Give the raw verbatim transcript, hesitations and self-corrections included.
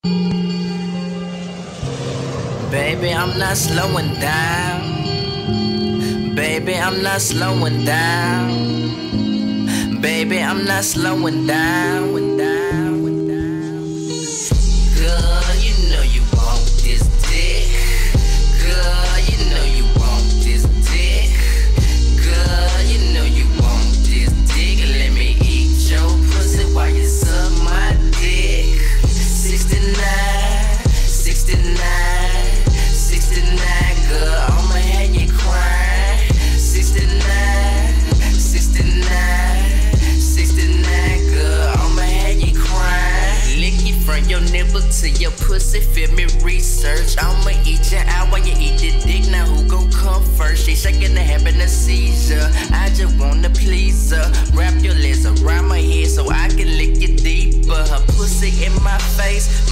Baby, I'm not slowing down. Baby, I'm not slowing down. Baby, I'm not slowing down. Girl, you know you want this dick. Girl, you know you want this dick. Girl, you know you want this dick. Let me eat your pussy while you suck my dick. sixty-nine, sixty-nine, sixty-nine, girl, I'ma have you crying. sixty-nine, sixty-nine, sixty-nine, girl, I'ma have you crying. Lick it from your nipple to your pussy, feel me research. I'ma eat you out while you eat the dick. Now who gon' come first? She shaking the having a seizure. I just wanna please her. Wrap your legs around my head so I can lick it deeper. Her pussy in my face,